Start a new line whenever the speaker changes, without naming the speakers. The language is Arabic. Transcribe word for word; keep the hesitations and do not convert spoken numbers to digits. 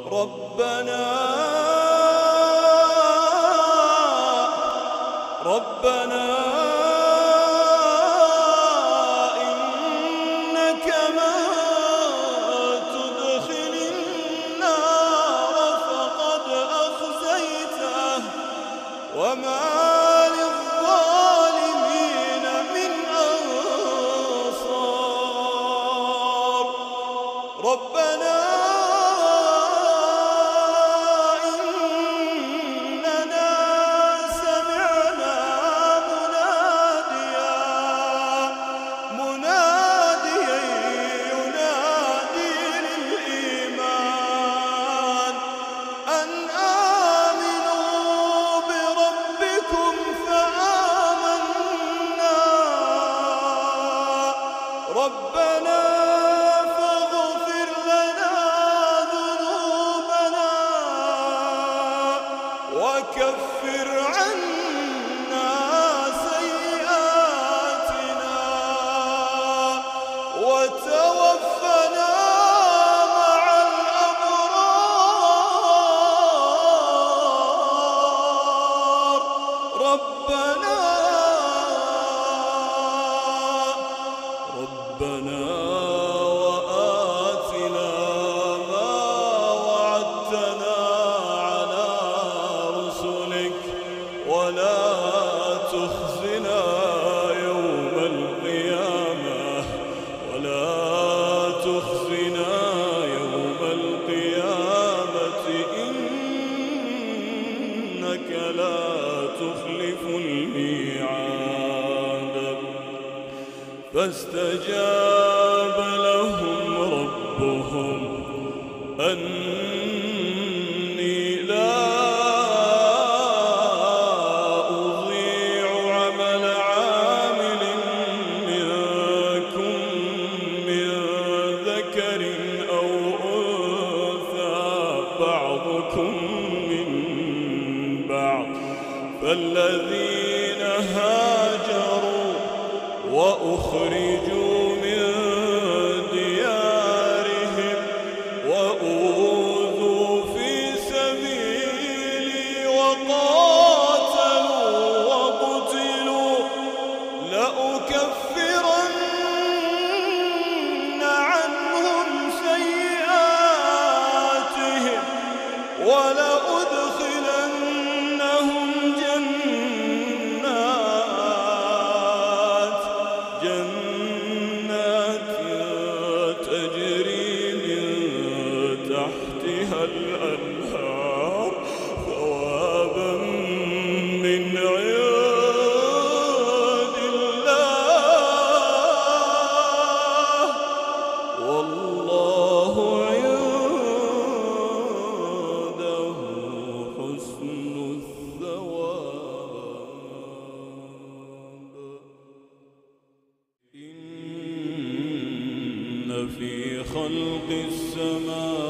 ربنا ربنا إنك من تدخل النار فقد أخزيته وما للظالمين من أنصار. ربنا ربنا فاغفر لنا ذنوبنا وكفر عنا سيئاتنا وتوفنا مع الأبرار. ربنا ربنا وآتنا ما وعدتنا على رسلك ولا تخزنا يوم القيامة ولا تخزنا يوم القيامة إنك لا تخلف الميعاد. فاستجاب لهم ربهم أني لا أضيع عمل عامل منكم من ذكر أو أنثى بعضكم من بعض فالذين هاجروا وأخرجوا من ديارهم وأوذوا في سبيلي وقاتلوا وقتلوا لأكفرن عنهم سيئاتهم ولأدخلنهم جنات جنات تجري من تحتها الأنهار ثوابا من عند الله والله عنده حسن الثواب. إن في خلق السماوات